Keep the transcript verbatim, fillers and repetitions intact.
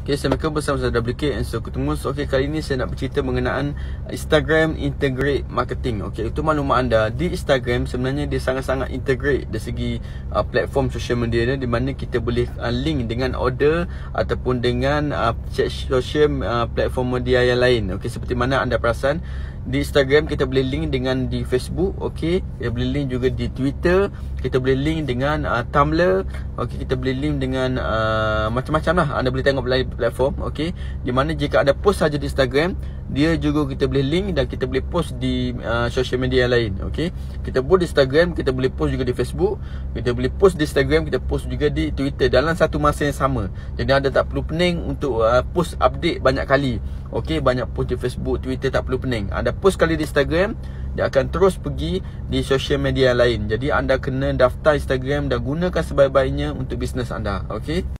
Okay, Assalamualaikum, bersama saya W K and so ketemu. So, okay, kali ini saya nak bercerita mengenaan Instagram Integrate Marketing. Okay, itu maklumat anda, di Instagram sebenarnya dia sangat-sangat integrate dari segi uh, platform social media dia, di mana kita boleh uh, link dengan order ataupun dengan uh, social uh, platform media yang lain. Okay, seperti mana anda perasan di Instagram kita boleh link dengan di Facebook, okey, kita boleh link juga di Twitter, kita boleh link dengan uh, Tumblr, okey, kita boleh link dengan uh, macam-macam lah. Anda boleh tengok melalui platform, okey, di mana jika ada post saja di Instagram, dia juga kita boleh link dan kita boleh post di uh, social media lain, okey. Kita post di Instagram, kita boleh post juga di Facebook, kita boleh post di Instagram, kita post juga di Twitter dalam satu masa yang sama. Jadi anda tak perlu pening untuk uh, post update banyak kali. Okey, banyak post di Facebook, Twitter, tak perlu pening. Anda post kali di Instagram, dia akan terus pergi di social media lain. Jadi anda kena daftar Instagram dan gunakan sebaik-baiknya untuk bisnes anda. Okey.